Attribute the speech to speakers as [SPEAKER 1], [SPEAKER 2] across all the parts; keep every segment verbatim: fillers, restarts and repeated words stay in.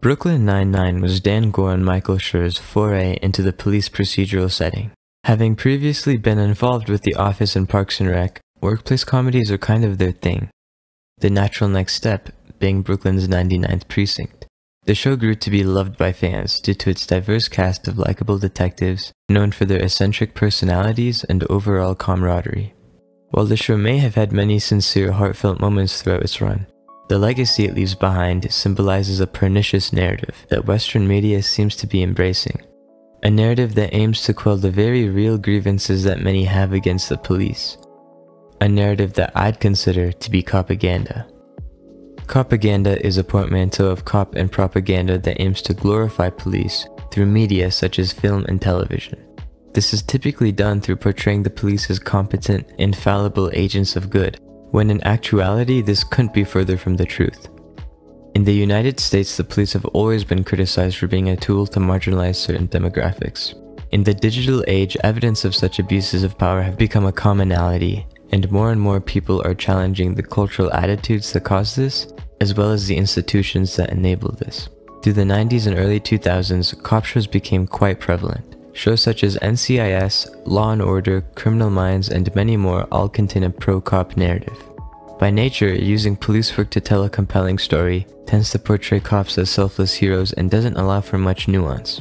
[SPEAKER 1] Brooklyn Nine-Nine was Dan Goor and Michael Schur's foray into the police procedural setting. Having previously been involved with The Office and Parks and Rec, workplace comedies are kind of their thing. The natural next step being Brooklyn's ninety-ninth Precinct. The show grew to be loved by fans due to its diverse cast of likable detectives, known for their eccentric personalities and overall camaraderie. While the show may have had many sincere, heartfelt moments throughout its run, the legacy it leaves behind symbolizes a pernicious narrative that Western media seems to be embracing. A narrative that aims to quell the very real grievances that many have against the police. A narrative that I'd consider to be copaganda. Copaganda is a portmanteau of cop and propaganda that aims to glorify police through media such as film and television. This is typically done through portraying the police as competent, infallible agents of good, when in actuality this couldn't be further from the truth. In the United States, the police have always been criticized for being a tool to marginalize certain demographics. In the digital age, evidence of such abuses of power have become a commonality, and more and more people are challenging the cultural attitudes that cause this, as well as the institutions that enable this. Through the nineties and early two thousands, cop shows became quite prevalent. Shows such as N C I S, Law and Order, Criminal Minds, and many more all contain a pro-cop narrative. By nature, using police work to tell a compelling story tends to portray cops as selfless heroes and doesn't allow for much nuance.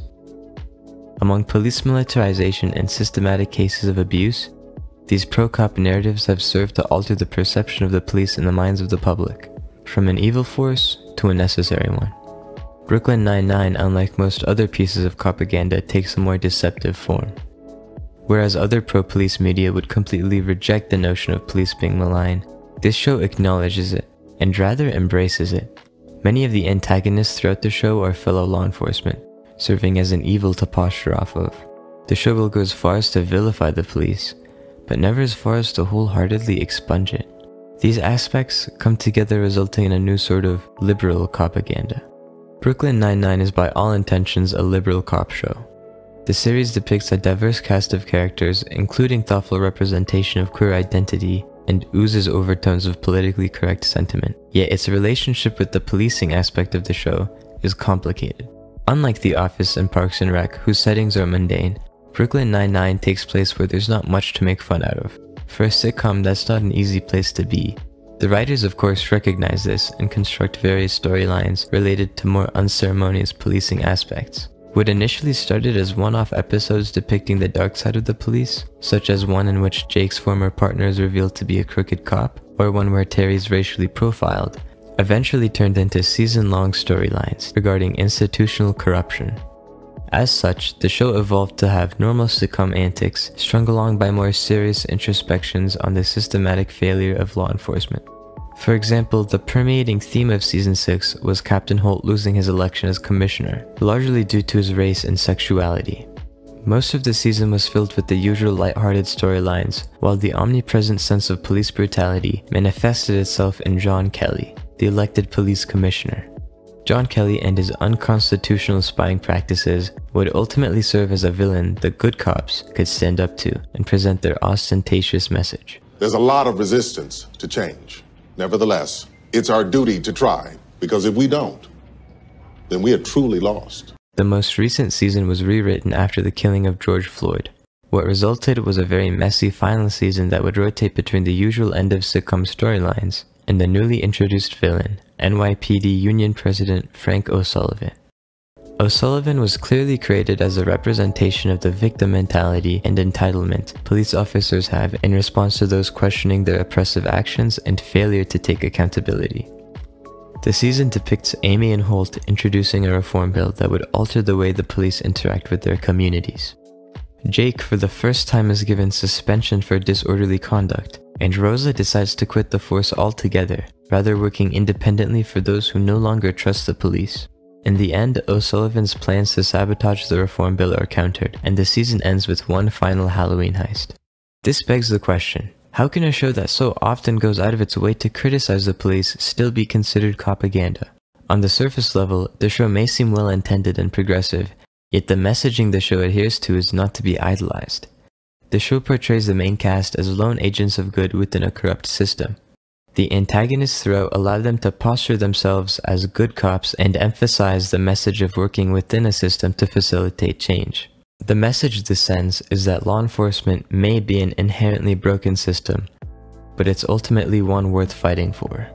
[SPEAKER 1] Among police militarization and systematic cases of abuse, these pro-cop narratives have served to alter the perception of the police in the minds of the public, from an evil force to a necessary one. Brooklyn Nine-Nine, unlike most other pieces of propaganda, takes a more deceptive form. Whereas other pro-police media would completely reject the notion of police being malign, this show acknowledges it, and rather embraces it. Many of the antagonists throughout the show are fellow law enforcement, serving as an evil to posture off of. The show will go as far as to vilify the police, but never as far as to wholeheartedly expunge it. These aspects come together, resulting in a new sort of liberal propaganda. Brooklyn Nine-Nine is by all intentions a liberal cop show. The series depicts a diverse cast of characters, including thoughtful representation of queer identity, and oozes overtones of politically correct sentiment. Yet its relationship with the policing aspect of the show is complicated. Unlike The Office and Parks and Rec, whose settings are mundane, Brooklyn Nine-Nine takes place where there's not much to make fun out of. For a sitcom, that's not an easy place to be. The writers of course recognize this and construct various storylines related to more unceremonious policing aspects. What initially started as one-off episodes depicting the dark side of the police, such as one in which Jake's former partner is revealed to be a crooked cop, or one where Terry's racially profiled, eventually turned into season-long storylines regarding institutional corruption. As such, the show evolved to have normal sitcom antics strung along by more serious introspections on the systematic failure of law enforcement. For example, the permeating theme of season six was Captain Holt losing his election as commissioner, largely due to his race and sexuality. Most of the season was filled with the usual lighthearted storylines, while the omnipresent sense of police brutality manifested itself in John Kelly, the elected police commissioner. John Kelly and his unconstitutional spying practices would ultimately serve as a villain the good cops could stand up to and present their ostentatious message.
[SPEAKER 2] There's a lot of resistance to change. Nevertheless, it's our duty to try, because if we don't, then we are truly lost.
[SPEAKER 1] The most recent season was rewritten after the killing of George Floyd. What resulted was a very messy final season that would rotate between the usual end of sitcom storylines and the newly introduced villain, N Y P D Union President Frank O'Sullivan. O'Sullivan was clearly created as a representation of the victim mentality and entitlement police officers have in response to those questioning their oppressive actions and failure to take accountability. The season depicts Amy and Holt introducing a reform bill that would alter the way the police interact with their communities. Jake for the first time is given suspension for disorderly conduct, and Rosa decides to quit the force altogether, rather working independently for those who no longer trust the police. In the end, O'Sullivan's plans to sabotage the reform bill are countered, and the season ends with one final Halloween heist. This begs the question, how can a show that so often goes out of its way to criticize the police still be considered propaganda? On the surface level, the show may seem well-intended and progressive, yet the messaging the show adheres to is not to be idolized. The show portrays the main cast as lone agents of good within a corrupt system. The antagonists throughout allow them to posture themselves as good cops and emphasize the message of working within a system to facilitate change. The message this sends is that law enforcement may be an inherently broken system, but it's ultimately one worth fighting for.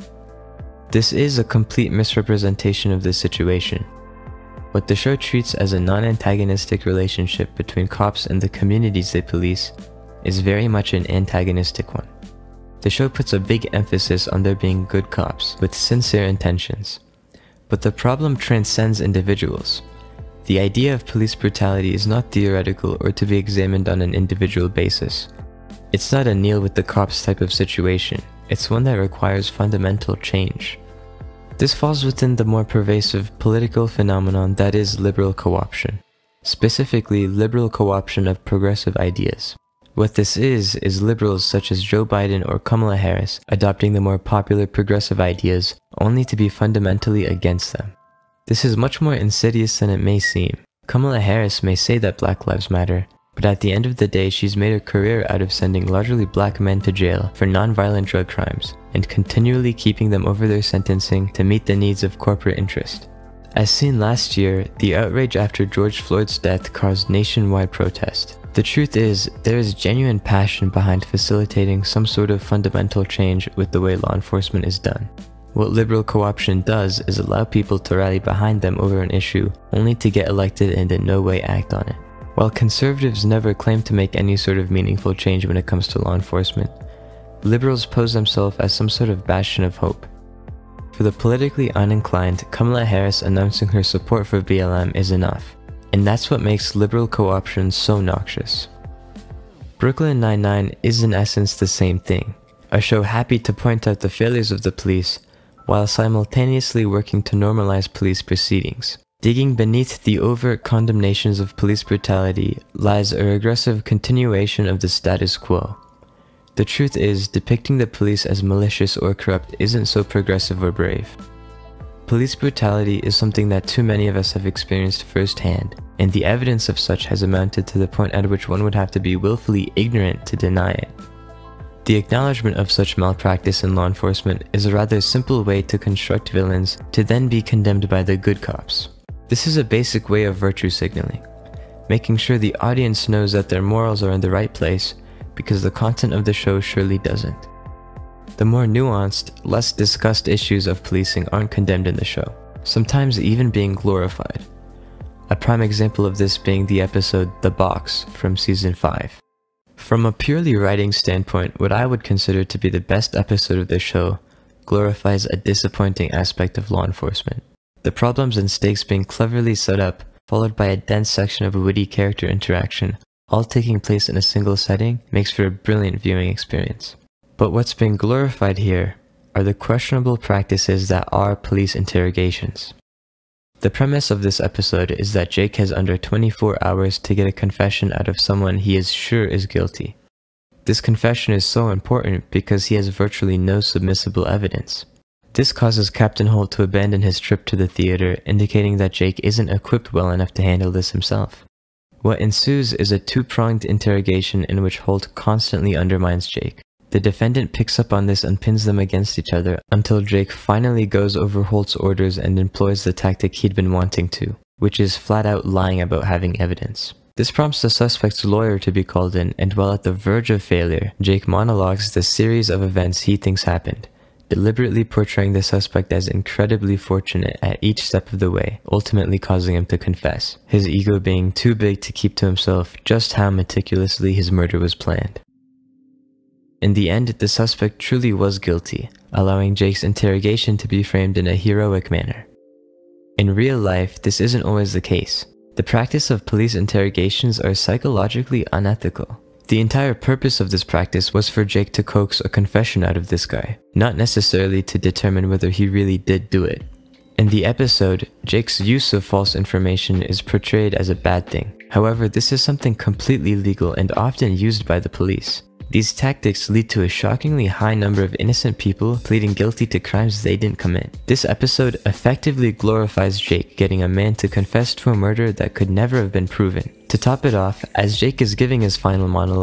[SPEAKER 1] This is a complete misrepresentation of the situation. What the show treats as a non-antagonistic relationship between cops and the communities they police is very much an antagonistic one. The show puts a big emphasis on there being good cops with sincere intentions. But the problem transcends individuals. The idea of police brutality is not theoretical or to be examined on an individual basis. It's not a kneel with the cops type of situation. It's one that requires fundamental change. This falls within the more pervasive political phenomenon that is liberal co-option, specifically liberal co-option of progressive ideas. What this is, is liberals such as Joe Biden or Kamala Harris adopting the more popular progressive ideas only to be fundamentally against them. This is much more insidious than it may seem. Kamala Harris may say that Black Lives Matter, but at the end of the day she's made a career out of sending largely black men to jail for non-violent drug crimes and continually keeping them over their sentencing to meet the needs of corporate interest. As seen last year, the outrage after George Floyd's death caused nationwide protest. The truth is, there is genuine passion behind facilitating some sort of fundamental change with the way law enforcement is done. What liberal co-option does is allow people to rally behind them over an issue only to get elected and in no way act on it. While conservatives never claim to make any sort of meaningful change when it comes to law enforcement, liberals pose themselves as some sort of bastion of hope. For the politically uninclined, Kamala Harris announcing her support for B L M is enough. And that's what makes liberal co-option so noxious. Brooklyn Nine-Nine is in essence the same thing, a show happy to point out the failures of the police while simultaneously working to normalize police proceedings. Digging beneath the overt condemnations of police brutality lies a regressive continuation of the status quo. The truth is, depicting the police as malicious or corrupt isn't so progressive or brave. Police brutality is something that too many of us have experienced firsthand, and the evidence of such has amounted to the point at which one would have to be willfully ignorant to deny it. The acknowledgement of such malpractice in law enforcement is a rather simple way to construct villains to then be condemned by the good cops. This is a basic way of virtue signaling, making sure the audience knows that their morals are in the right place because the content of the show surely doesn't. The more nuanced, less discussed issues of policing aren't condemned in the show, sometimes even being glorified. A prime example of this being the episode The Box from season five. From a purely writing standpoint, what I would consider to be the best episode of the show glorifies a disappointing aspect of law enforcement. The problems and stakes being cleverly set up, followed by a dense section of witty character interaction, all taking place in a single setting, makes for a brilliant viewing experience. But what's being glorified here are the questionable practices that are police interrogations. The premise of this episode is that Jake has under twenty-four hours to get a confession out of someone he is sure is guilty. This confession is so important because he has virtually no submissible evidence. This causes Captain Holt to abandon his trip to the theater, indicating that Jake isn't equipped well enough to handle this himself. What ensues is a two-pronged interrogation in which Holt constantly undermines Jake. The defendant picks up on this and pins them against each other until Jake finally goes over Holt's orders and employs the tactic he'd been wanting to, which is flat out lying about having evidence. This prompts the suspect's lawyer to be called in, and while at the verge of failure, Jake monologues the series of events he thinks happened, deliberately portraying the suspect as incredibly fortunate at each step of the way, ultimately causing him to confess, his ego being too big to keep to himself just how meticulously his murder was planned. In the end, the suspect truly was guilty, allowing Jake's interrogation to be framed in a heroic manner. In real life, this isn't always the case. The practice of police interrogations are psychologically unethical. The entire purpose of this practice was for Jake to coax a confession out of this guy, not necessarily to determine whether he really did do it. In the episode, Jake's use of false information is portrayed as a bad thing. However, this is something completely legal and often used by the police. These tactics lead to a shockingly high number of innocent people pleading guilty to crimes they didn't commit. This episode effectively glorifies Jake getting a man to confess to a murder that could never have been proven. To top it off, as Jake is giving his final monologue,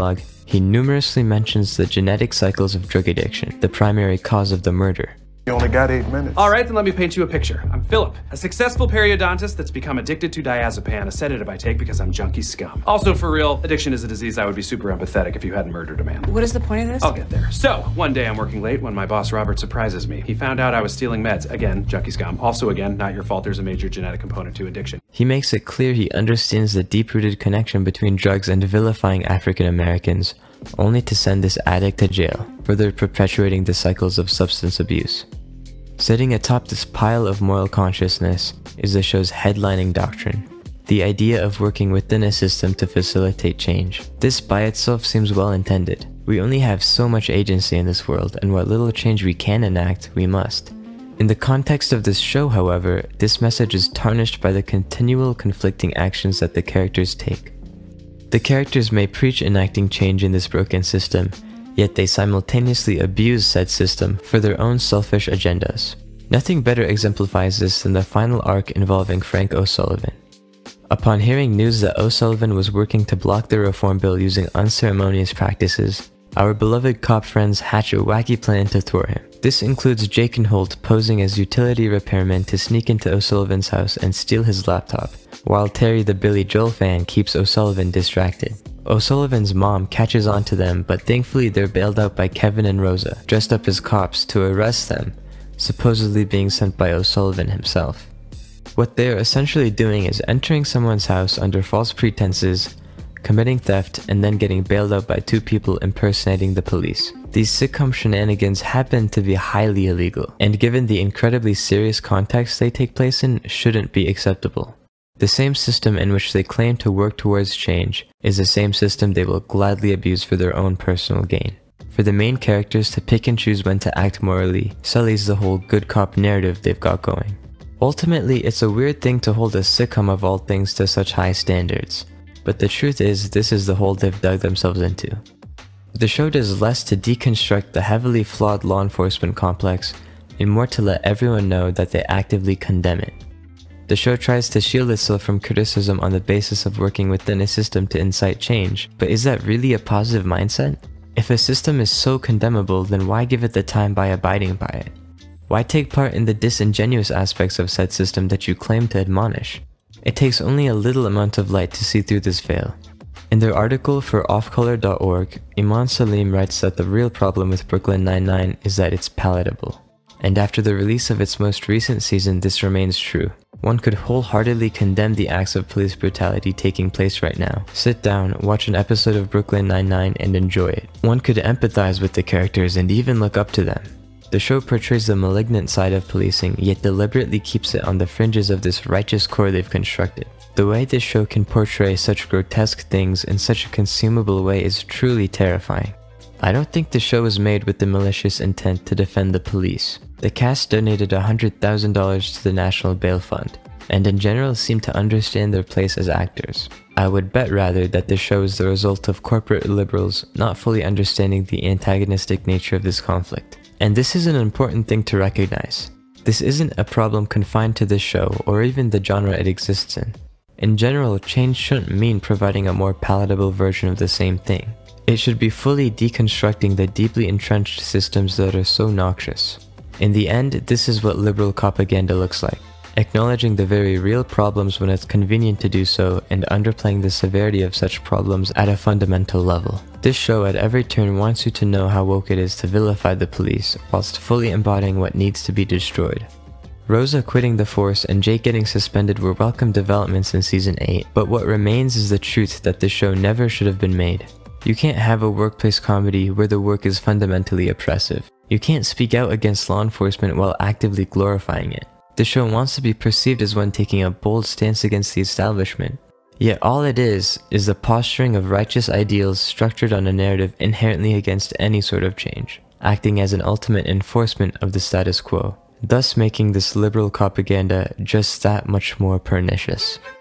[SPEAKER 1] He numerously mentions the genetic cycles of drug addiction, the primary cause of the murder.
[SPEAKER 3] You only got eight minutes.
[SPEAKER 4] All right, then let me paint you a picture. I'm Philip, a successful periodontist that's become addicted to diazepam, a sedative I take because I'm junkie scum. Also, for real, addiction is a disease I would be super empathetic if you hadn't murdered a man.
[SPEAKER 5] What is the point of this?
[SPEAKER 4] I'll get there. So, one day I'm working late when my boss Robert surprises me. He found out I was stealing meds. Again, junkie scum. Also, again, not your fault, there's a major genetic component to addiction.
[SPEAKER 1] He makes it clear he understands the deep-rooted connection between drugs and vilifying African Americans, only to send this addict to jail, further perpetuating the cycles of substance abuse. Sitting atop this pile of moral consciousness is the show's headlining doctrine, the idea of working within a system to facilitate change. This by itself seems well intended. We only have so much agency in this world, and what little change we can enact, we must. In the context of this show, however, this message is tarnished by the continual conflicting actions that the characters take. The characters may preach enacting change in this broken system, yet they simultaneously abuse said system for their own selfish agendas. Nothing better exemplifies this than the final arc involving Frank O'Sullivan. Upon hearing news that O'Sullivan was working to block the reform bill using unceremonious practices, our beloved cop friends hatch a wacky plan to thwart him. This includes Jake and Holt posing as utility repairmen to sneak into O'Sullivan's house and steal his laptop, while Terry the Billy Joel fan keeps O'Sullivan distracted. O'Sullivan's mom catches on to them, but thankfully they're bailed out by Kevin and Rosa, dressed up as cops, to arrest them, supposedly being sent by O'Sullivan himself. What they are essentially doing is entering someone's house under false pretenses, committing theft, and then getting bailed out by two people impersonating the police. These sitcom shenanigans happen to be highly illegal, and given the incredibly serious context they take place in, shouldn't be acceptable. The same system in which they claim to work towards change is the same system they will gladly abuse for their own personal gain. For the main characters to pick and choose when to act morally sullies the whole good cop narrative they've got going. Ultimately, it's a weird thing to hold a sitcom of all things to such high standards, but the truth is this is the hole they've dug themselves into. The show does less to deconstruct the heavily flawed law enforcement complex and more to let everyone know that they actively condemn it. The show tries to shield itself from criticism on the basis of working within a system to incite change, but is that really a positive mindset? If a system is so condemnable, then why give it the time by abiding by it? Why take part in the disingenuous aspects of said system that you claim to admonish? It takes only a little amount of light to see through this veil. In their article for off color dot org, Iman Salim writes that the real problem with Brooklyn Nine-Nine is that it's palatable. And after the release of its most recent season, this remains true. One could wholeheartedly condemn the acts of police brutality taking place right now. Sit down, watch an episode of Brooklyn Nine-Nine and enjoy it. One could empathize with the characters and even look up to them. The show portrays the malignant side of policing, yet deliberately keeps it on the fringes of this righteous core they've constructed. The way this show can portray such grotesque things in such a consumable way is truly terrifying. I don't think the show was made with the malicious intent to defend the police. The cast donated one hundred thousand dollars to the National Bail Fund, and in general seem to understand their place as actors. I would bet rather that the show is the result of corporate liberals not fully understanding the antagonistic nature of this conflict. And this is an important thing to recognize. This isn't a problem confined to this show or even the genre it exists in. In general, change shouldn't mean providing a more palatable version of the same thing. It should be fully deconstructing the deeply entrenched systems that are so noxious. In the end, this is what liberal propaganda looks like. Acknowledging the very real problems when it's convenient to do so and underplaying the severity of such problems at a fundamental level. This show at every turn wants you to know how woke it is to vilify the police, whilst fully embodying what needs to be destroyed. Rosa quitting the force and Jake getting suspended were welcome developments in season eight, but what remains is the truth that this show never should have been made. You can't have a workplace comedy where the work is fundamentally oppressive. You can't speak out against law enforcement while actively glorifying it. The show wants to be perceived as one taking a bold stance against the establishment. Yet all it is, is the posturing of righteous ideals structured on a narrative inherently against any sort of change, acting as an ultimate enforcement of the status quo, thus making this liberal propaganda just that much more pernicious.